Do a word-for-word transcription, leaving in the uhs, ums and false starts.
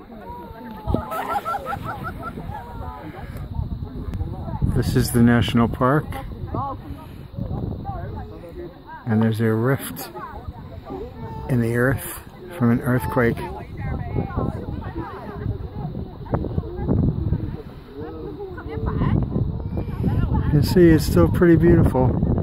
This is the national park, and there's a rift in the earth from an earthquake. You can see it's still pretty beautiful.